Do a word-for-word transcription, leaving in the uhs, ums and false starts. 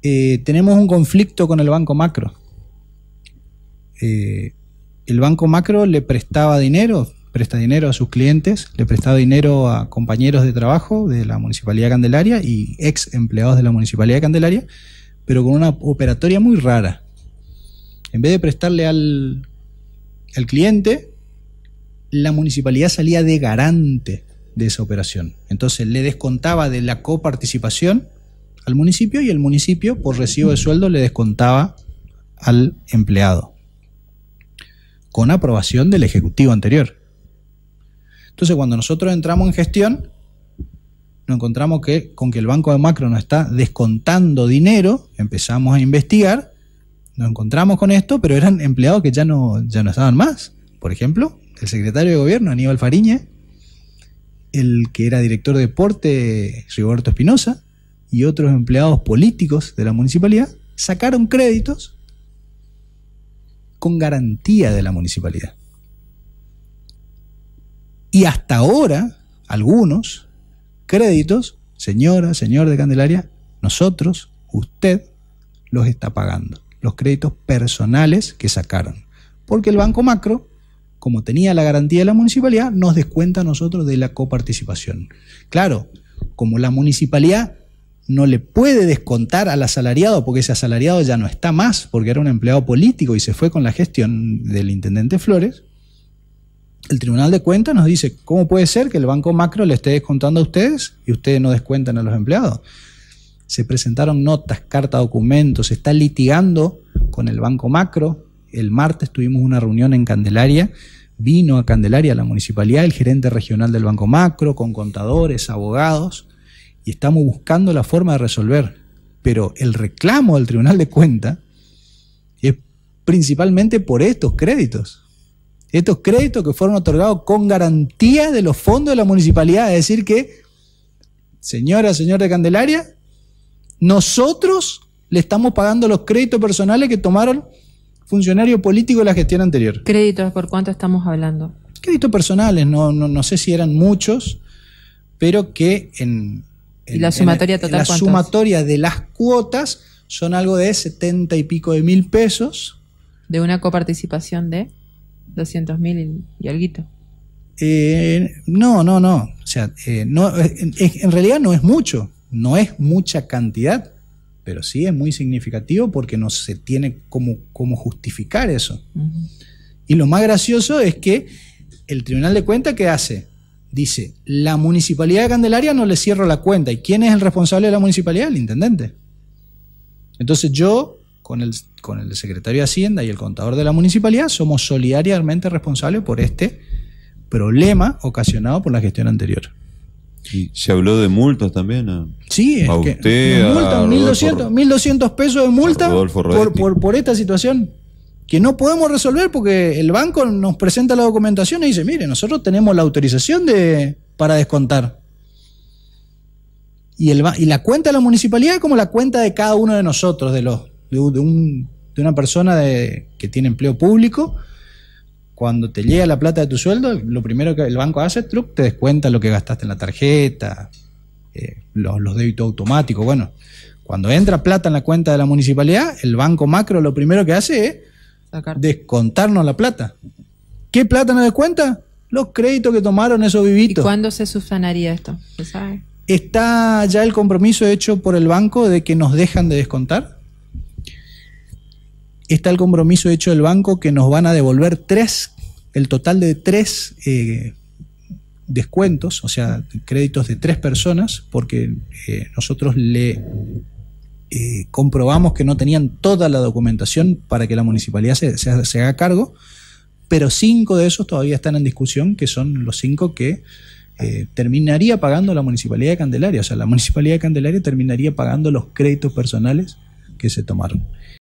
eh, tenemos un conflicto con el Banco Macro. Eh, el Banco Macro le prestaba dinero, presta dinero a sus clientes, le prestaba dinero a compañeros de trabajo de la Municipalidad de Candelaria y ex empleados de la Municipalidad de Candelaria, pero con una operatoria muy rara. En vez de prestarle al, al cliente, la municipalidad salía de garante de esa operación. Entonces le descontaba de la coparticipación al municipio y el municipio, por recibo de sueldo, le descontaba al empleado, con aprobación del ejecutivo anterior. Entonces, cuando nosotros entramos en gestión, nos encontramos que, con que el Banco de Macro nos está descontando dinero, empezamos a investigar, nos encontramos con esto, pero eran empleados que ya no, ya no estaban más. Por ejemplo, el secretario de Gobierno, Aníbal Fariña, el que era director de deporte, Rigoberto Espinosa, y otros empleados políticos de la municipalidad, sacaron créditos con garantía de la municipalidad. Y hasta ahora, algunos créditos, señora, señor de Candelaria, nosotros, usted, los está pagando. Los créditos personales que sacaron. Porque el Banco Macro, como tenía la garantía de la municipalidad, nos descuenta a nosotros de la coparticipación. Claro, como la municipalidad no le puede descontar al asalariado, porque ese asalariado ya no está más, porque era un empleado político y se fue con la gestión del intendente Flores, el Tribunal de Cuentas nos dice, ¿cómo puede ser que el Banco Macro le esté descontando a ustedes y ustedes no descuentan a los empleados? Se presentaron notas, cartas, documentos, se está litigando con el Banco Macro. El martes tuvimos una reunión en Candelaria, vino a Candelaria la municipalidad, el gerente regional del Banco Macro, con contadores, abogados, y estamos buscando la forma de resolver. Pero el reclamo del Tribunal de Cuentas es principalmente por estos créditos. Estos créditos que fueron otorgados con garantía de los fondos de la municipalidad. Es decir que, señora, señor de Candelaria, nosotros le estamos pagando los créditos personales que tomaron funcionarios políticos de la gestión anterior. ¿Créditos por cuánto estamos hablando? Créditos personales, no, no, no sé si eran muchos, pero que en, en, ¿Y la sumatoria en, total en la sumatoria de las cuotas son algo de setenta y pico de mil pesos. ¿De una coparticipación de doscientos mil y alguito? Eh, no, no, no. O sea, eh, no, en, en realidad no es mucho. No es mucha cantidad, pero sí es muy significativo porque no se tiene cómo, cómo justificar eso. Uh-huh. Y lo más gracioso es que el Tribunal de Cuentas, ¿qué hace? Dice, la Municipalidad de Candelaria no le cierra la cuenta. ¿Y quién es el responsable de la municipalidad? El intendente. Entonces yo, con el, con el secretario de Hacienda y el contador de la municipalidad, somos solidariamente responsables por este problema ocasionado por la gestión anterior. ¿Y se habló de multas también? A, sí, es a que usted, multa, mil doscientos pesos de multa por, por, por esta situación que no podemos resolver porque el banco nos presenta la documentación y dice, mire, nosotros tenemos la autorización de, para descontar. Y, el, y la cuenta de la municipalidad es como la cuenta de cada uno de nosotros, de, los, de, de, un, de una persona de, que tiene empleo público. Cuando te llega la plata de tu sueldo, lo primero que el banco hace, truc, te descuenta lo que gastaste en la tarjeta, eh, los, los débitos automáticos. Bueno, cuando entra plata en la cuenta de la municipalidad, el Banco Macro lo primero que hace es sacar, descontarnos la plata. ¿Qué plata nos descuenta? Los créditos que tomaron esos vivitos. ¿Y cuándo se subsanaría esto? ¿Se sabe? Está ya el compromiso hecho por el banco de que nos dejan de descontar. Está el compromiso hecho del banco que nos van a devolver tres, el total de tres eh, descuentos, o sea, créditos de tres personas, porque eh, nosotros le eh, comprobamos que no tenían toda la documentación para que la municipalidad se, se, se haga cargo, pero cinco de esos todavía están en discusión, que son los cinco que eh, terminaría pagando la Municipalidad de Candelaria. O sea, la Municipalidad de Candelaria terminaría pagando los créditos personales que se tomaron.